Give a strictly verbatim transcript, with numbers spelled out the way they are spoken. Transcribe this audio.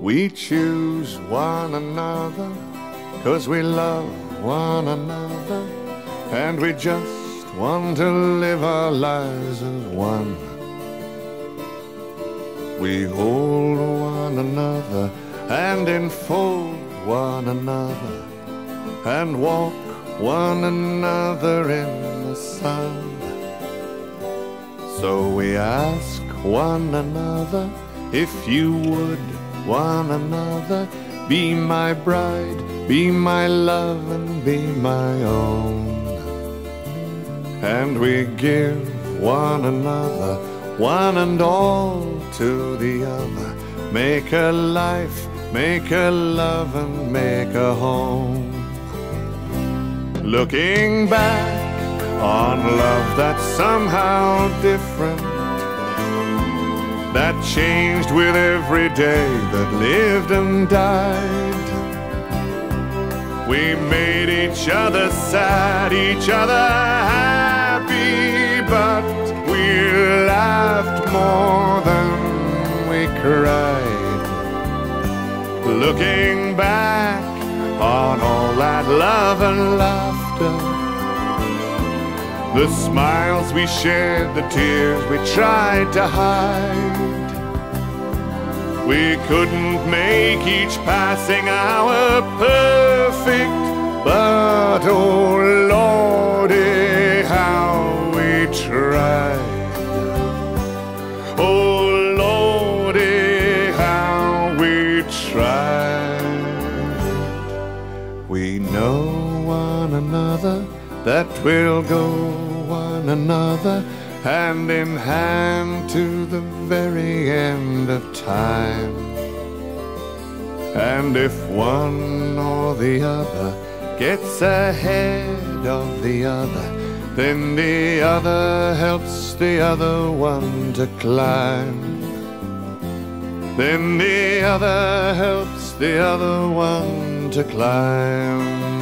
We choose one another 'cause we love one another, and we just want to live our lives as one. We hold one another and enfold one another, and walk one another in the sun. So we ask one another, if you would, one another, be my bride, be my love, and be my own. And we give one another, one and all to the other, make a life, make a love, and make a home. Looking back on love that's somehow different, that changed with every day that lived and died. We made each other sad, each other happy, but we laughed more than we cried. Looking back on all that love and laughter, the smiles we shared, the tears we tried to hide, we couldn't make each passing hour perfect, but oh Lordy, how we tried. Oh Lordy, how we tried. We know one another, that we'll go one another, hand in hand to the very end of time. And if one or the other gets ahead of the other, then the other helps the other one to climb. Then the other helps the other one to climb.